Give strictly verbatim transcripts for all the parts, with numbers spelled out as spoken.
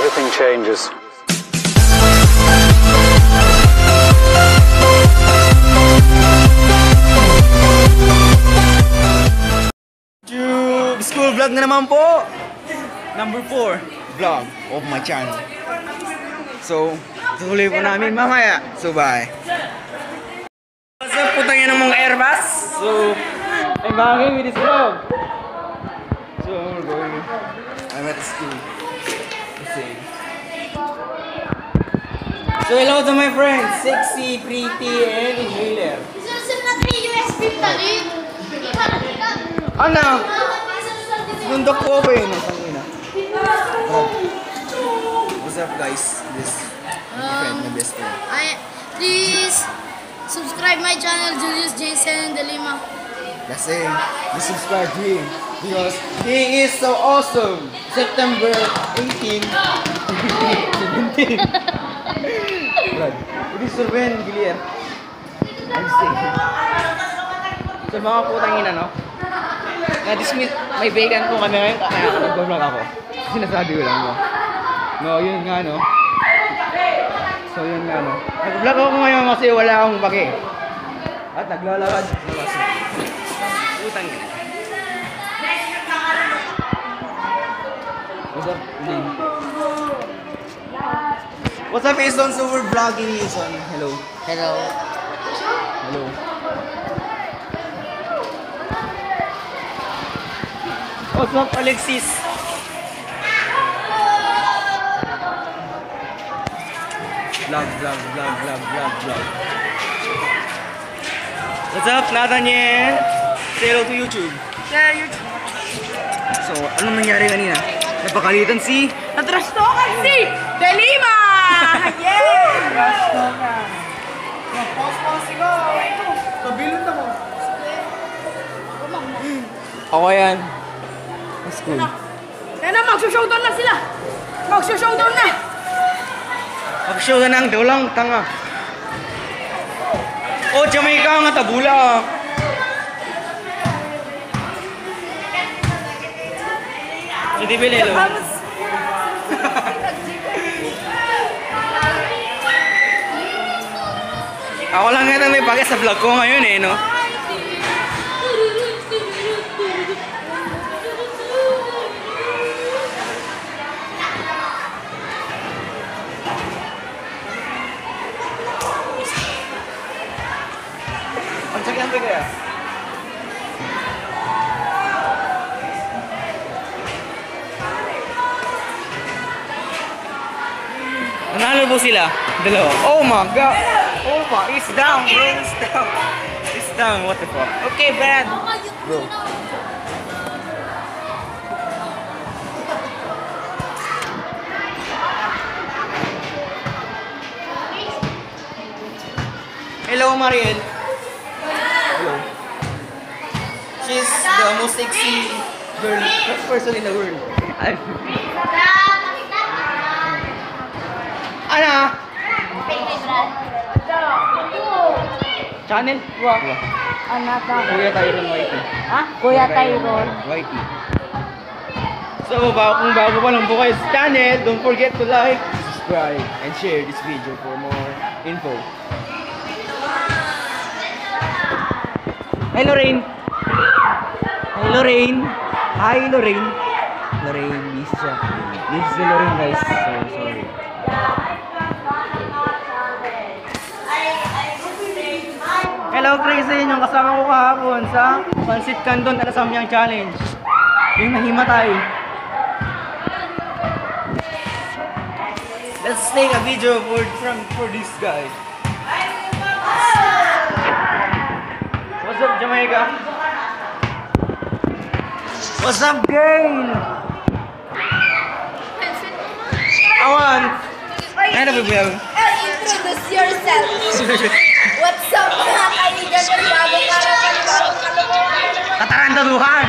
everything changes. YouTube school vlog na naman po. Number four vlog of my channel. So, tuloy po namin mamaya. So, bye. What's up, putang yan ng mga Airbus? So, I'm back with this vlog. So, we're going. I'm at the school. Let's see. So, hello to my friends, Sexy, Pretty, and Inhaler. Ano? Bundok ko ba yun? What's up, guys? This friend, my best friend. I, please subscribe my channel, Julius Jason De Lima. That's it. You subscribe to him because he is so awesome. September eighteenth. seventeen. Hindi surveyan, Gilier. I'm sick. So mga putang ina, no? Na-dismiss, may vacant po kami ngayon kaya nag-vlog ako. Sinasabi ko lang, no? No, yun nga, no? So yun nga, no? Nag-vlog ako ngayon kasi wala akong baki. At naglalakad. Putang ina. What's up, Lin? What's up, Easton? So we're vlogging, Easton. Hello. Hello. Hello. What's up, Alexis? Vlog, vlog, vlog, vlog, vlog, vlog. What's up, Nathaniel? Say hello to YouTube. Yeah, YouTube. So, anong nangyari kanina? Napakalitan si... Natrastokan si De Lima! Yeah! Natrastokan. Mag-pause-pause sigaw. Ito, kabilon na mo. Ako yan. That's cool. Yan na, mag-showdown na sila! Mag-showdown na! Mag-showdown na ang daulang tanga. Oh, Jamaica nga tabula. Hindi bilelo. Ako lang nga may bagay sa vlog ko ngayon eh, no? Ang sakyan ba kaya? Nanalo po sila. Dalawa. Oh my god. Oh my. It's down, bro. It's down. It's down. What the fuck? Okay, Brad. Bro. Hello, Mariel. Hello. She's the most sexy girl person in the world. Ano? Channel? Wah. Anata. Kuya Tyrone Whitey. Ha? Kuya Tyrone. Whitey. So, kung bago pa lang po kayo sa channel, don't forget to like, subscribe, and share this video for more info. Hey, Lorraine! Hey, Lorraine! Hi, Lorraine! Lorraine, busy siya. This is Lorraine, guys. So, sorry. Hello, Tracy! Yung kasama ko kahapon sa Pansit Canton at Samyang Challenge. Yung nahimatay. Let's take a video for, from, for this guy. What's up, Jamaica? What's up, girl? I want. Ano ba ba? Introduce yourself. What's up, mga kaibigan ng bagong araw, bagong kalokohan? Katarantaduhan!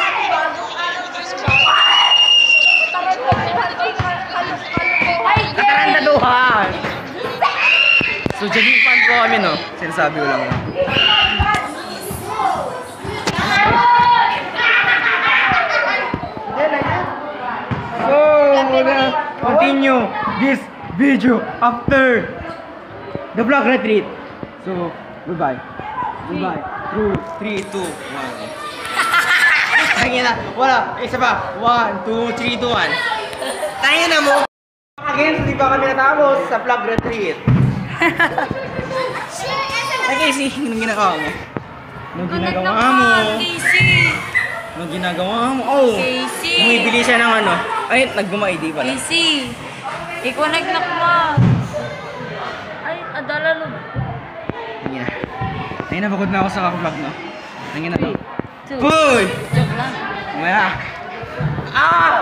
Katarantaduhan! So, jogging fan po kami, no? Sinasabi ko lang. So, muna. continue this video after the vlog retreat. So, goodbye. Goodbye. Two, three, two, one. Tangin na. Wala. Isa pa. One, two, three, two, one. Tangin na mo. Again, hindi pa kami natapos sa vlog retreat. Ay, Casey, anong ginagawa mo? Anong ginagawa mo? Casey! Anong ginagawa mo? Oh! Casey! Bumibili siya ng ano. Ay, nagbumaidi pala. Casey! I-connect na kuma! Ay, adala no. Tingin na. Ay, napagod na ako sa vlog, no? Tingin na to. Two. Hoy! Joke lang. Mamaya. Ah!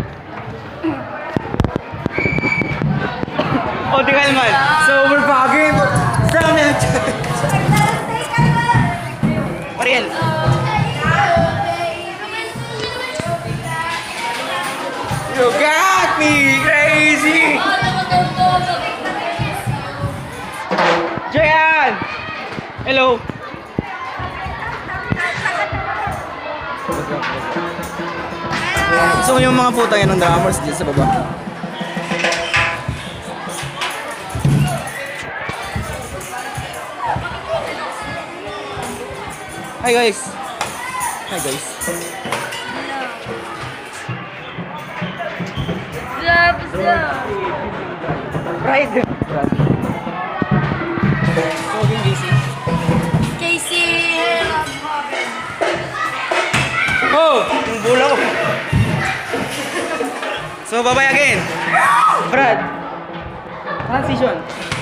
Oh, di ka naman. So, we're back in. Summit! Mariel. You got me crazy! Jayan! Hello! Gusto ko yung mga puta yan ng drummers dyan sa baba. Hi guys! Hi guys! Zap, zap. Ride! Soging J C. Casey! Oh! Yung bula ko! So, bye-bye again! Brad! Transition!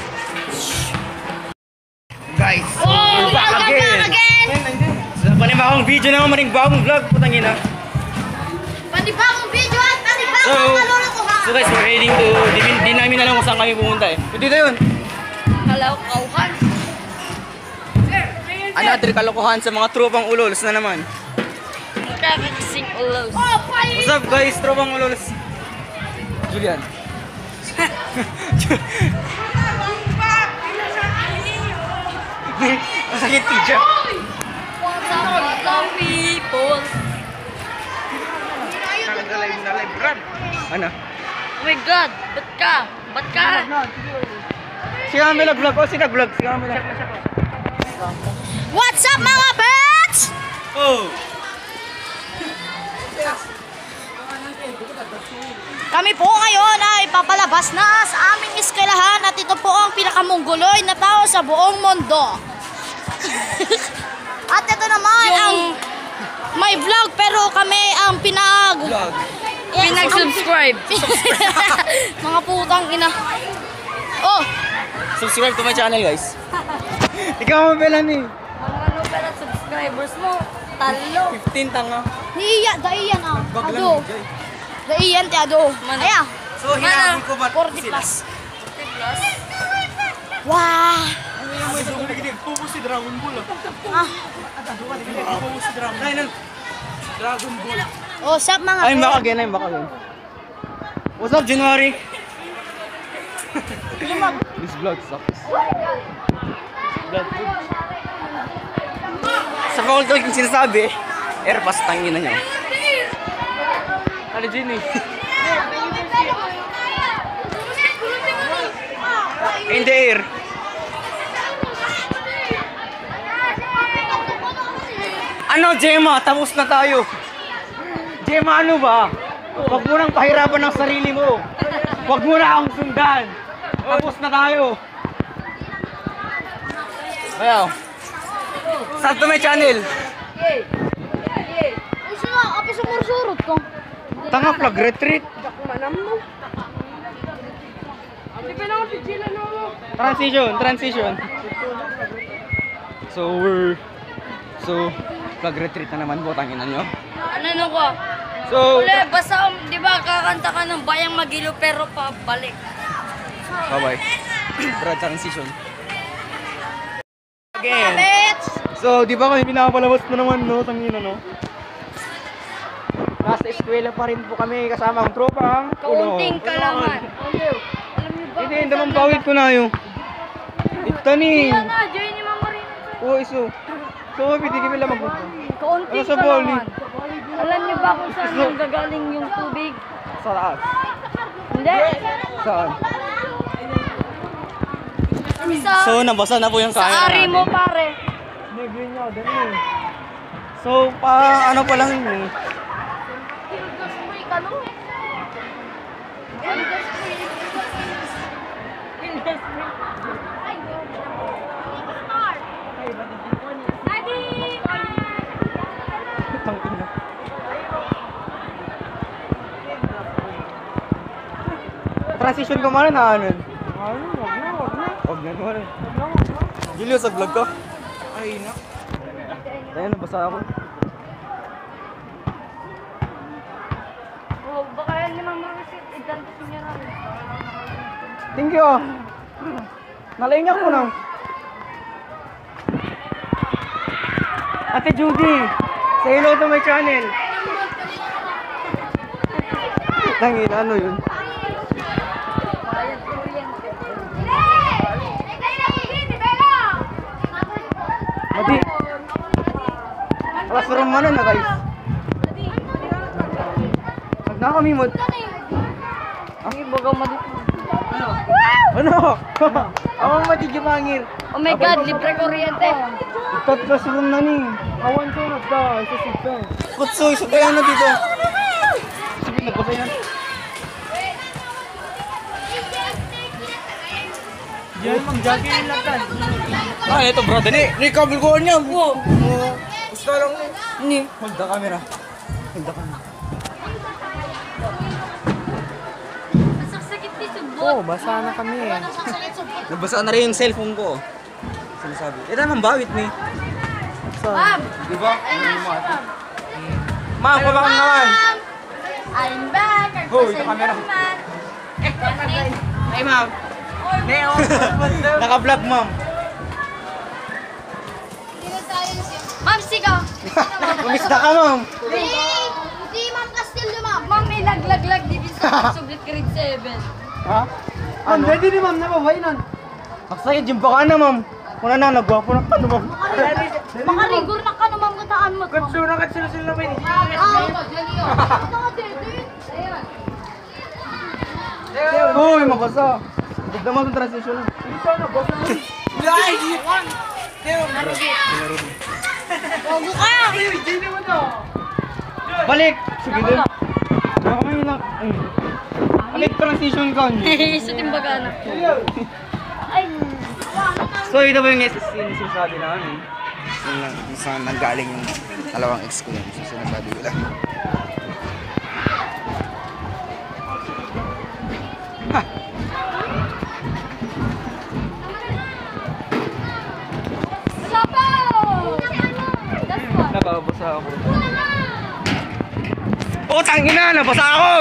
Guys! Oh, we're back welcome again! back again! So, panibagong video na maring bagong vlog, putang ina. Panibagong video at panibagong So, kalulukuhan. so guys, we're heading to, di, di namin alam kung saan kami pumunta eh. Dito yun! Kalaw, kauhan. Another kalokohan sa mga tropang ulols na naman. Kakakising ulos. Oh, pali! What's up guys, tropang ulols? Julian. Masakit teacher. What's up, what's up, people? Nakagalive na live, Brad. Ano? Oh my God! Ba't ka? Ba't ka? Si Kami vlog ko, si nag-vlog, si Kami vlog. What's up mga pets? Oh! Kami po ngayon ay papalabas na sa aming eskwelahan at ito po ang pinakamungguloy na tao sa buong mundo. At ito naman Yung- ang may vlog pero kami ang pinag... Vlog. Yes, Pinag-subscribe. ang- Mga putang ina. Oh! Subscribe to my channel guys. Ikaw mo pala ni. Ano pala subscribers mo? Talo. fifteen tanga. Niiya, daiyan ah. Wag lang Ado. bigay. Daiyan ti ado. Man- Ayan. So, hinabol ko ba? forty plus. fifty plus. Wow! Pupus si Dragon Ball Ah. Pupus si Dragon Ball. Dragon Ball. Oh, sup mga I'm back pets? again, I'm back again. What's up, January? This vlog sucks. Vlog. Sa bawal ko yung sinasabi, airpass tangin na niya. Ano dyan eh? In the air. Ano, Gemma? Tapos na tayo. Gemma, ano ba? Huwag mo nang pahirapan ng sarili mo. Huwag mo na akong sundan. Tapos na tayo. Ayaw. Sub to my channel. Uy, sino? Api sumursurot ko. Tanga vlog retreat. Transition, transition. So we're so vlog retreat na naman po, tangina nyo. Ano no ko? So Uli, basta, di ba, kakanta ka ng Bayang Magilo pero pabalik. bye bye. Brad, transition. Again. Pets! So, di ba kayo pinapalabas na naman, no? Tangina, no? Nasa eskwela pa rin po kami kasama ang tropa. ang Kaunting ulo. kalaman. Alam niyo ba? Hindi, hindi mong bawit ko na yun. Ito ni. Yan na, join ni Mama Rina. Oo, iso. So, pwede kami lang mag Kaunting Ano sa bowling? kalaman. Alam niyo ba kung saan yung gagaling yung tubig? sa taas. Hindi. Saan? Sa, So, nabasa na po yung sa kaya ari mo, pare. Hindi, green nyo, dali. So, pa, ano pa lang yun eh. Tangina. Transition ko muna na ano? Ano? Wag na, wag na. Wag na naman. Julius, sa vlog ko? Ay, na. Ayun, nabasa ako. Oh, baka yan naman ma-receipt. Idantos niya na rin. Thank you. Nalainyak ko lang. Ate Judy, say hello to my channel. Tangin, ano yun? Bayad kuryente. Mati. Alas from ano na guys? Huwag na kami mod. Ang ibaga mo dito. Ano? Ako ang matijumangir. Oh my God, libre kuryente. Third classroom na ni. Awan ko na da. Isa sita. Kutso, isa kaya na dito. Sige, nagpasa yan. Diyan, mag-jogging yung latan. Ah, ito bro. Dali. Ni, kabel ko niya. Wow. Gusto lang ni. Ni. Hold the camera. Hold the camera. Masaksakit ni subot. Oo, oh, basa na kami eh. Nabasa na rin yung cellphone ko. Sinasabi. Ito naman bawit ni. Ma'am! Diba? Ayun na, siya, ma'am. Ma'am, pabakang naman. I'm back! Ang Hoy, pasensya kamera. naman. Hey, ma'am. Naka-vlog, ma'am. Ma'am, sigaw! Kumista ka, ma'am. Hindi, ma'am, Castillo, ma'am. Ma'am, may laglag-lag din sa sublit grade seven. Ha? Ano? Pwede ni ma'am na babay nun. Magsayad yung baka na, ma'am. Muna na, nagwapo na ka, ma'am. Makarigor na ka naman kataan mo. Katsu na, katsu na sila, ma'am. Ah, ito, dyan yun. Ito ka, Dede. Ayun. Uy, mabasa. Huwag naman yung transition. Isa na, basa na. Ay! Bogo ka! Balik! Sige din. Baka may na... Ay. Balik transition ka. Sa timbaga na. Ay, So, ito ba yung S S C na sinasabi namin? Yung lang, yung saan nanggaling yung dalawang ex ko yun. Yung sinasabi ko lang. Ha! Nakabasa ako. Putang ina! Nabasa ako!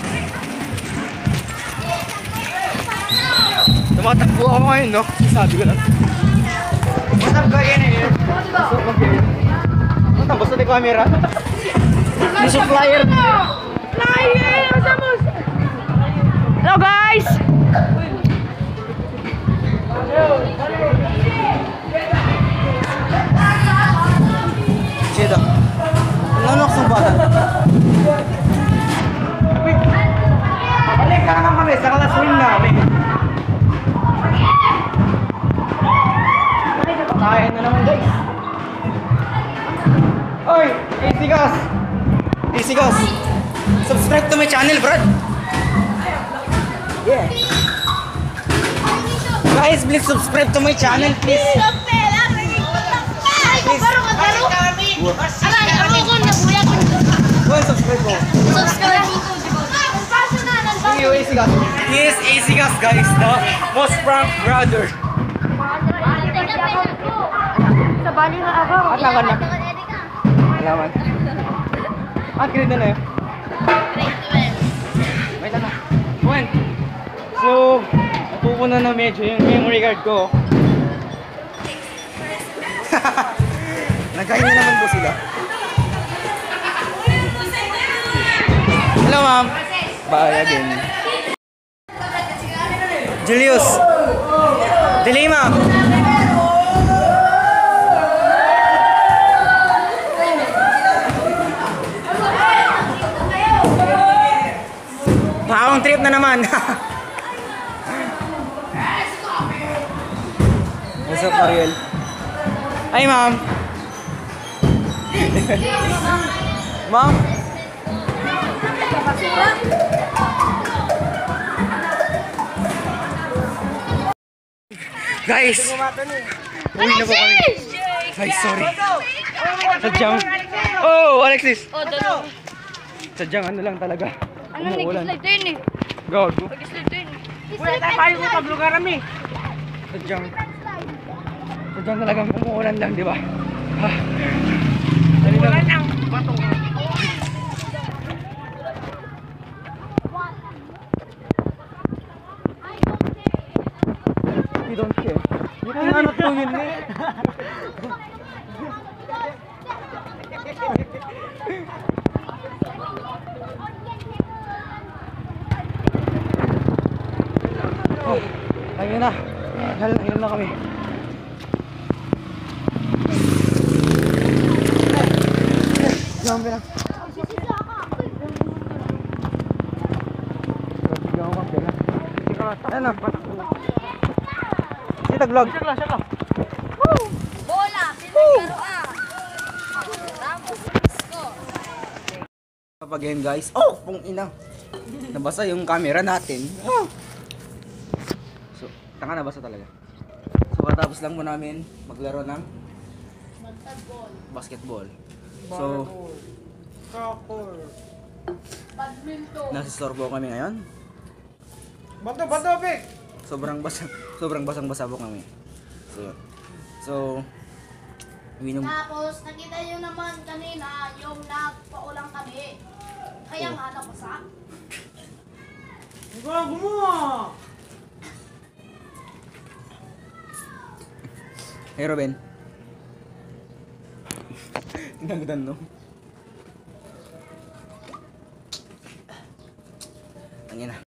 Tumatakbo ako ngayon, no? Sabi ko lang. What's up, guys? What's up, guys? What's up, basta na camera? Yung supplier. Flyer! Masamos! Hello, guys! Sino? Nanok sumbatan. Balik ka naman kami sa classroom namin. Kaya na naman guys. Oy, Easy Gas. Easy Gas. Subscribe to my channel, bro. Yeah. Guys, please subscribe to my channel, please. Please. Go and subscribe ko. subscribe mo. Thank you, Easy Gas. He is Easy Gas, guys. The most prank brother. Sa bali na ako. At nakan na. Alaman. At grade na na yun. Wait na na. When? So, napupuna na medyo yung memory card ko. Nagkahinga naman po sila. Hello, ma'am. Bye again. Julius. Dilema. Baong trip na naman. What's up, Ariel? Hi, ma'am. Ma'am? Guys! Uwi na po kami. Guys, sorry. Sadyang... Oh, Alexis! Oh, dalawa. Sadyang ano lang talaga. Ano, Umuulan. nag-slide din eh. Gago. Nag-slide din eh. Wala tayo payo mo sa lugar kami. Sadyang... Sadyang talagang umuulan lang, di ba? Ah. Dali lang. Wala lang. Bato. We don't care. You can ano to yun eh. Oh, ayun na. Ayun, ayun na kami. Jump lang. Bigyan ko kape na. Ayun na. Sita vlog. Sagla, sagla. Bola, pinagkaroan. Tapos, score. Kapag yan guys, oh, pong ina. Nabasa yung camera natin. Oh. So, tanga nabasa talaga. So, katapos lang po namin maglaro ng basketball. So, Soccer. Badminton. nasa-store po kami ngayon. Bato, bato, Pik. Sobrang basa, sobrang basang-basa po kami. So, yun. So, uminom. Tapos, nakita nyo naman kanina yung nagpaulang kami. Kaya nga nabasa. Gago mo. Hey, Ruben. Tingnan no? Ang ina.